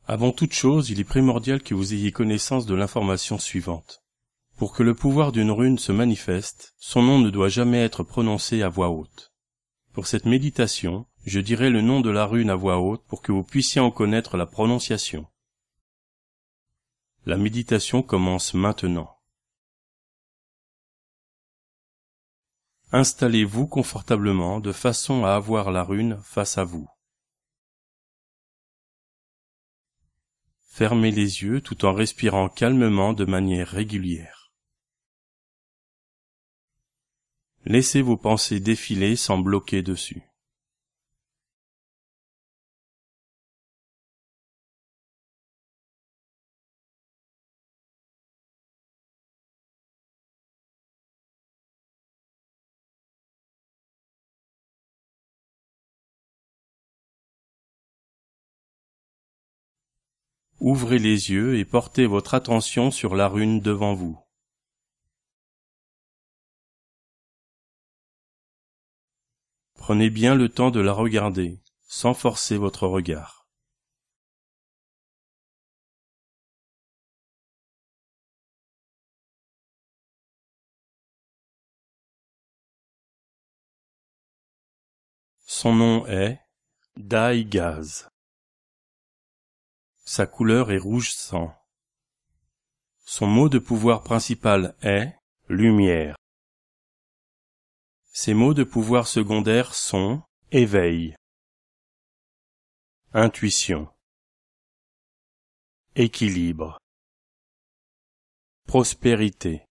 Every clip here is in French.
Avant toute chose, il est primordial que vous ayez connaissance de l'information suivante. Pour que le pouvoir d'une rune se manifeste, son nom ne doit jamais être prononcé à voix haute. Pour cette méditation, je dirai le nom de la rune à voix haute pour que vous puissiez en connaître la prononciation. La méditation commence maintenant. Installez-vous confortablement de façon à avoir la rune face à vous. Fermez les yeux tout en respirant calmement de manière régulière. Laissez vos pensées défiler sans bloquer dessus. Ouvrez les yeux et portez votre attention sur la rune devant vous. Prenez bien le temps de la regarder, sans forcer votre regard. Son nom est Dai-Gaz. Sa couleur est rouge sang. Son mot de pouvoir principal est lumière. Ses mots de pouvoir secondaires sont éveil, intuition, équilibre, prospérité,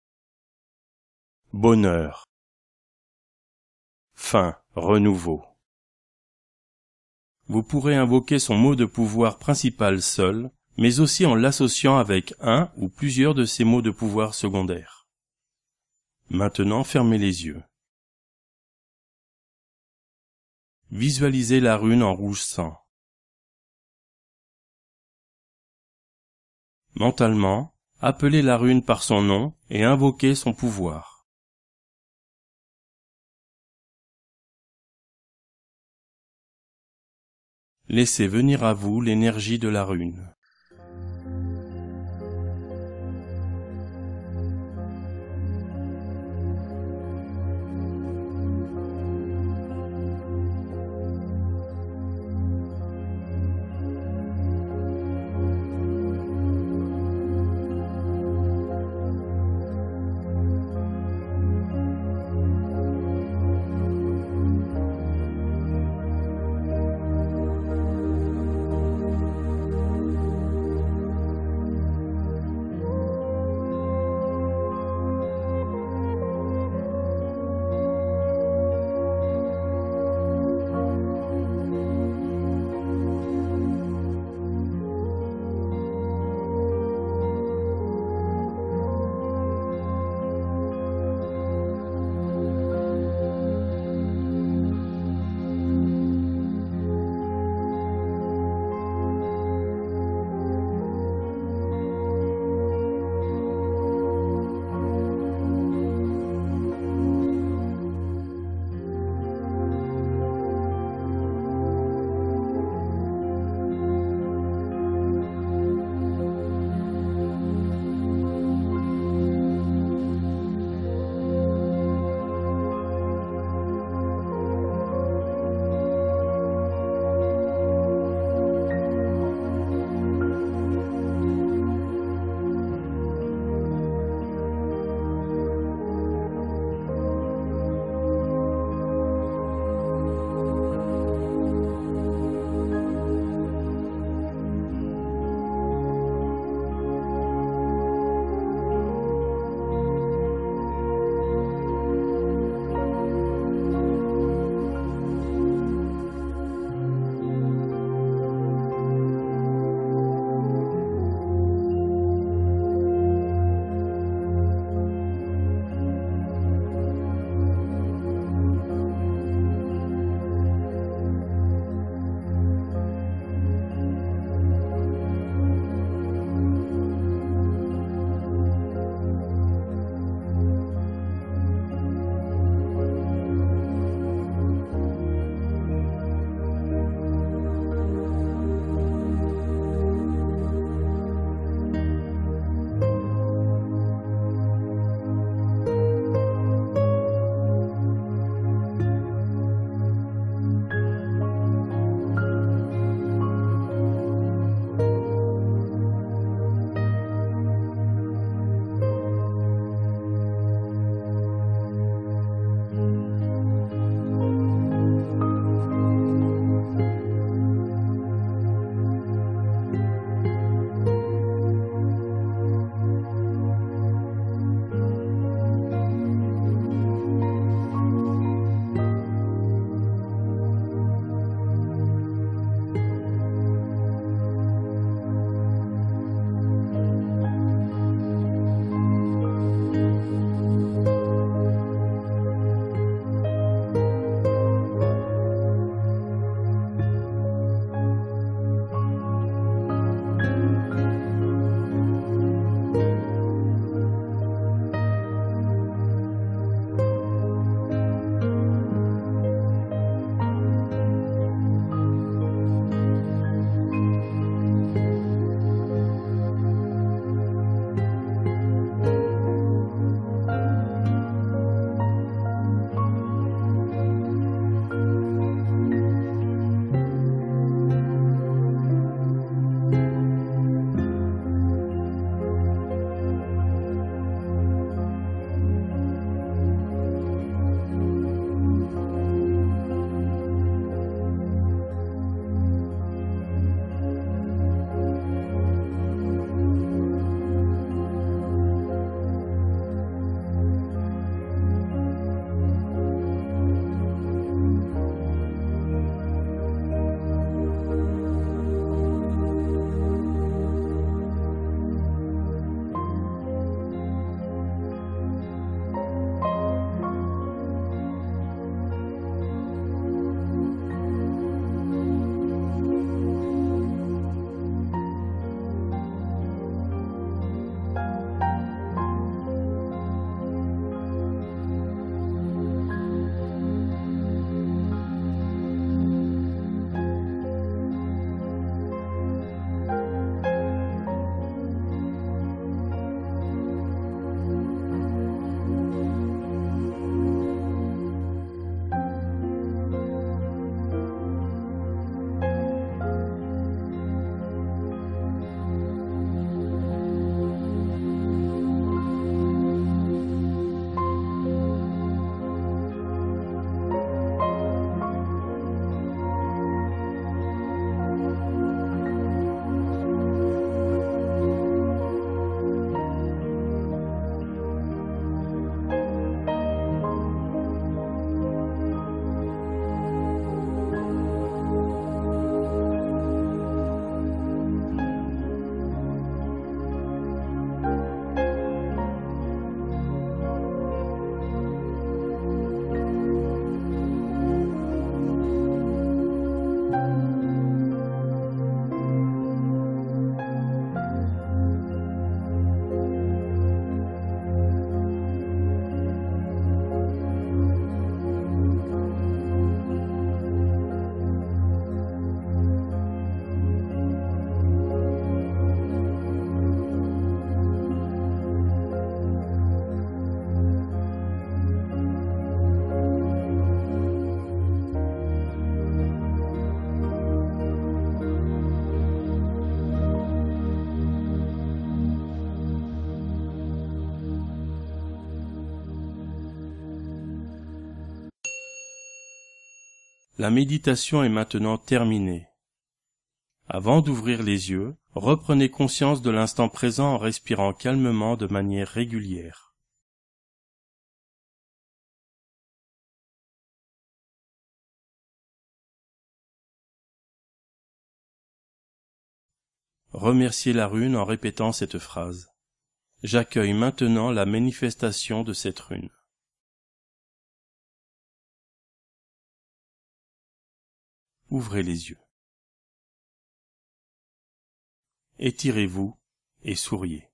bonheur, fin, renouveau. Vous pourrez invoquer son mot de pouvoir principal seul, mais aussi en l'associant avec un ou plusieurs de ses mots de pouvoir secondaires. Maintenant, fermez les yeux. Visualisez la rune en rouge sang. Mentalement, appelez la rune par son nom et invoquez son pouvoir. Laissez venir à vous l'énergie de la rune. La méditation est maintenant terminée. Avant d'ouvrir les yeux, reprenez conscience de l'instant présent en respirant calmement de manière régulière. Remerciez la rune en répétant cette phrase. J'accueille maintenant la manifestation de cette rune. Ouvrez les yeux. Étirez-vous et souriez.